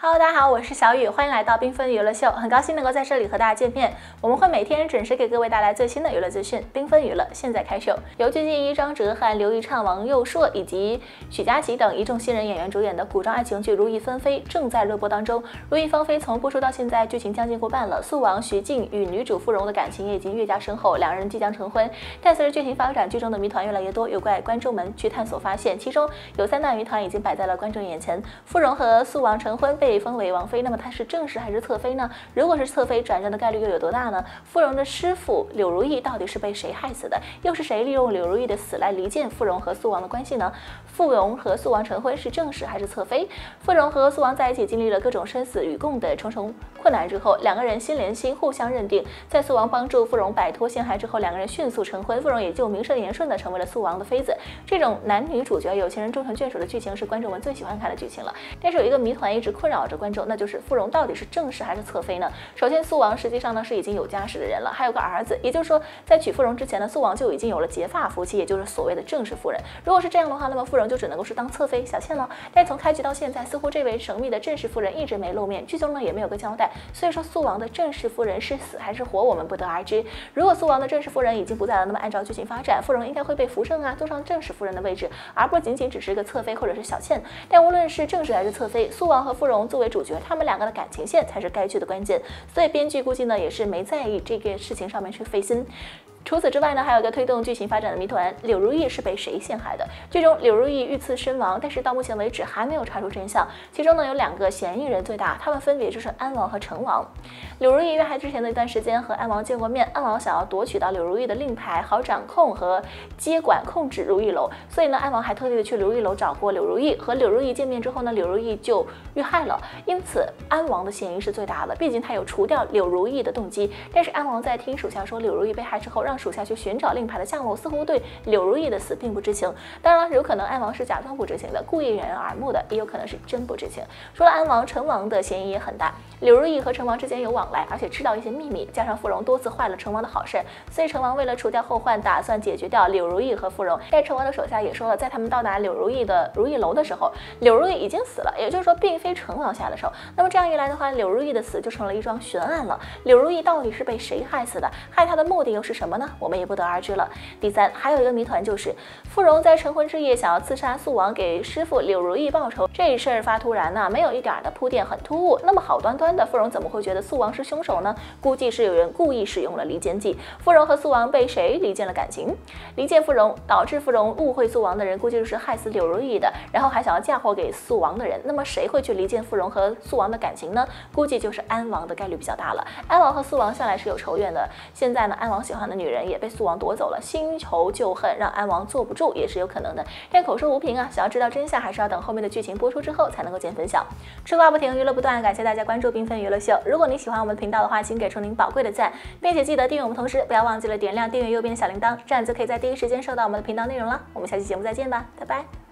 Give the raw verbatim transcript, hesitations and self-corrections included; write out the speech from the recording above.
Hello， 大家好，我是小雨，欢迎来到缤纷娱乐秀，很高兴能够在这里和大家见面。我们会每天准时给各位带来最新的娱乐资讯。缤纷娱乐现在开秀，由鞠婧祎、张哲瀚、刘以畅、王佑硕以及许佳琪等一众新人演员主演的古装爱情剧《如懿纷飞》正在热播当中。《如懿纷飞》从播出到现在，剧情将近过半了。素王徐静与女主傅蓉的感情也已经越加深厚，两人即将成婚。但随着剧情发展，剧中的谜团越来越多，有怪观众们去探索发现，其中有三大谜团已经摆在了观众眼前。傅蓉和素王成婚，被封为王妃，那么她是正室还是侧妃呢？如果是侧妃，转正的概率又有多大呢？傅蓉的师傅柳如意到底是被谁害死的？又是谁利用柳如意的死来离间傅蓉和素王的关系呢？傅蓉和素王成婚是正室还是侧妃？傅蓉和素王在一起经历了各种生死与共的重重困难之后，两个人心连心，互相认定。在素王帮助傅蓉摆脱陷害之后，两个人迅速成婚，傅蓉也就名正言顺的成为了素王的妃子。这种男女主角有情人终成眷属的剧情是观众们最喜欢看的剧情了。但是有一个谜团一直困扰着观众，那就是傅蓉到底是正室还是侧妃呢？首先，素王实际上呢是已经有家室的人了，还有个儿子，也就是说，在娶傅蓉之前呢，素王就已经有了结发夫妻，也就是所谓的正式夫人。如果是这样的话，那么傅蓉就只能够是当侧妃小倩了。但从开局到现在，似乎这位神秘的正式夫人一直没露面，剧中呢也没有个交代。所以说，素王的正式夫人是死还是活，我们不得而知。如果素王的正式夫人已经不在了，那么按照剧情发展，傅蓉应该会被扶正啊，坐上正式夫人的位置，而不仅仅只是一个侧妃或者是小倩。但无论是正室还是侧妃，素王和傅蓉作为主角，他们两个的感情线才是该剧的关键。所以编剧估计呢也是没在意这个事情上面去费心。除此之外呢，还有一个推动剧情发展的谜团：柳如意是被谁陷害的？剧中柳如意遇刺身亡，但是到目前为止还没有查出真相。其中呢有两个嫌疑人最大，他们分别就是安王和成王。柳如意遇害之前的一段时间和安王见过面，安王想要夺取到柳如意的令牌，好掌控和接管控制如意楼，所以呢安王还特地的去如意楼找过柳如意。和柳如意见面之后呢，柳如意就遇害了，因此安王的嫌疑是最大的，毕竟他有除掉柳如意的动机。但是安王在听属下说柳如意被害之后，让属下去寻找令牌的项目，似乎对柳如意的死并不知情。当然了，有可能安王是假装不知情的，故意掩人耳目的，也有可能是真不知情。除了安王，成王的嫌疑也很大。柳如意和成王之间有往来，而且知道一些秘密，加上傅蓉多次坏了成王的好事，所以成王为了除掉后患，打算解决掉柳如意和傅蓉。但成王的手下也说了，在他们到达柳如意的如意楼的时候，柳如意已经死了，也就是说并非成王下的手。那么这样一来的话，柳如意的死就成了一桩悬案了。柳如意到底是被谁害死的？害她的目的又是什么呢？我们也不得而知了。第三，还有一个谜团就是，傅蓉在成婚之夜想要刺杀素王，给师傅柳如意报仇，这事儿发突然呐、啊，没有一点的铺垫，很突兀。那么好端端的傅蓉怎么会觉得素王是凶手呢？估计是有人故意使用了离间计。傅蓉和素王被谁离间了感情？离间傅蓉，导致傅蓉误会素王的人，估计就是害死柳如意的，然后还想要嫁祸给素王的人。那么谁会去离间傅蓉和素王的感情呢？估计就是安王的概率比较大了。安王和素王向来是有仇怨的，现在呢，安王喜欢的女人也被素王夺走了，新仇旧恨让安王坐不住也是有可能的。但口说无凭啊，想要知道真相，还是要等后面的剧情播出之后才能够见分晓。吃瓜不停，娱乐不断，感谢大家关注缤纷娱乐秀。如果你喜欢我们的频道的话，请给出您宝贵的赞，并且记得订阅我们，同时不要忘记了点亮订阅右边的小铃铛，这样就可以在第一时间收到我们的频道内容了。我们下期节目再见吧，拜拜。